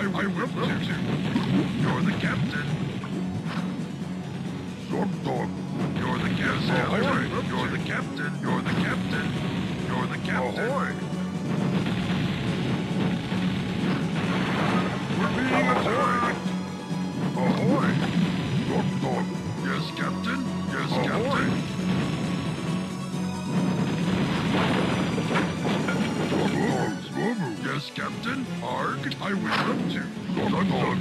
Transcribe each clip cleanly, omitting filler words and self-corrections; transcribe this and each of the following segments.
I would love to. You're the captain. Sometimes. You're the captain. Ahoy. You're the captain. You're the captain. You're the captain. Ahoy. We're being attacked. Ahoy. Sometimes. Yes, captain. Yes, captain. Yes, Captain. Arg, I would love to. Sun.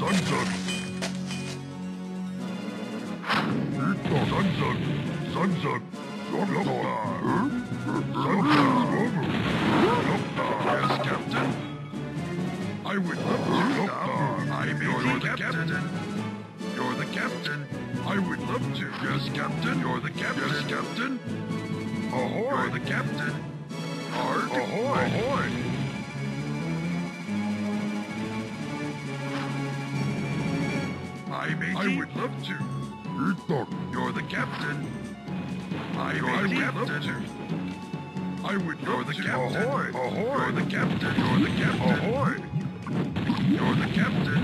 Yes, Captain. I would love to. I'm the captain. You're the captain. I would love to. Yes, Captain. You're the captain. Yes, Captain. Ahoy. You're the captain. Arg. Ahoy. Ahoy. I would love to. You're the captain. I would love to. I would love to. Captain. Ahoy. Ahoy. You're the captain. You're the captain. Ahoy. You're the captain.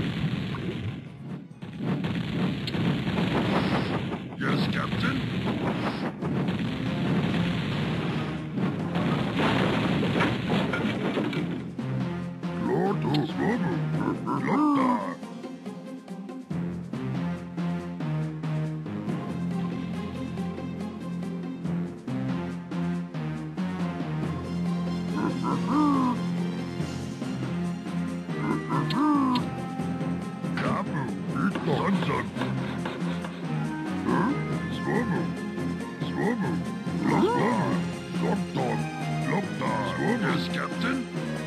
Yes, captain. Lord of Yes, Captain.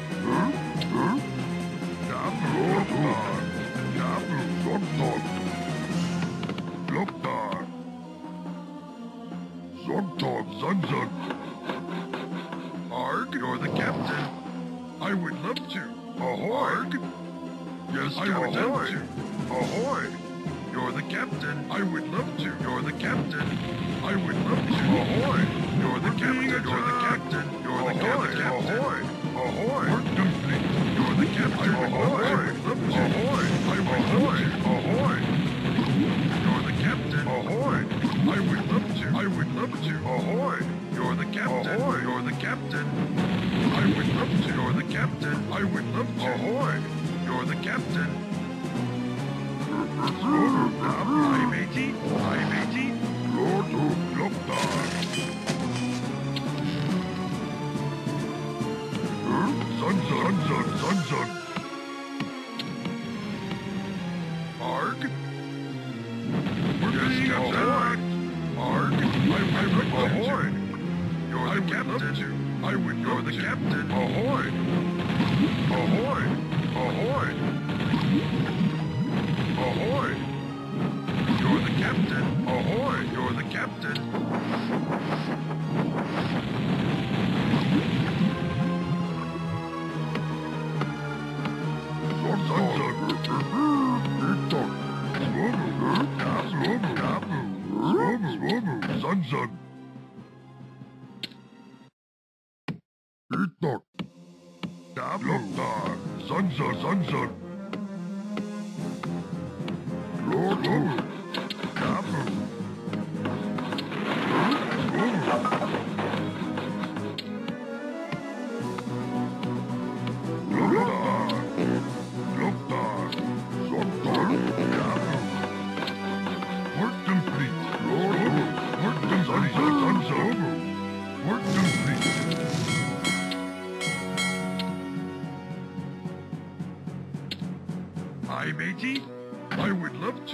Arg, you're the captain. I would love to. Ahoy. Arg. Yes, I would love to. Ahoy. You're the captain. I would love to. You're the captain. I would love to. Ahoy. You're the captain. You're the captain. You're the captain. Ahoy. Ahoy. Work complete. You're the captain. I would love to. Ahoy. I would love to. Ahoy. You're the captain. Ahoy. I would love to. I would love to. Ahoy. You're the captain. Ahoy. You're the captain. I would love to. You're the captain. I would love to. Ahoy. You're the captain. Hi, matey. Hi, matey. Lord of Lockdown. Sun. Arg. Yes, Captain. Arg. I would ahoy. You're the captain. I would. You're the captain. Ahoy. Ahoy. Ahoy. Ahoy. You're the captain. Ahoy. You're the captain. Sun. Sun. Lord. Hi, matey. I would love to.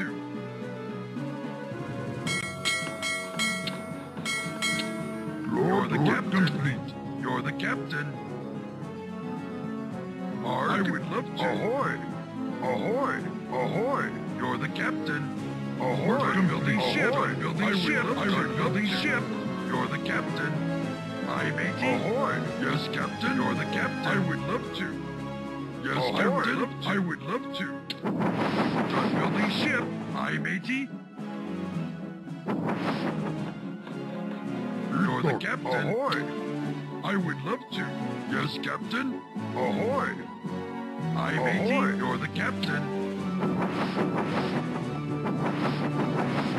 You're the captain. You're the captain. Arg. I would love to. Ahoy. Ahoy. Ahoy. You're the captain. Ahoy. I'm building ship. I'm building ship. I'm building ship. You're the captain. Hi, matey. Ahoy. Yes, captain. You're the captain. I would love to. Yes, Captain. I would love to. I'm building ship. Hi, matey. You're the captain. Ahoy. I would love to. Yes, Captain. Ahoy. I'm Ahoy. 18. You're the captain.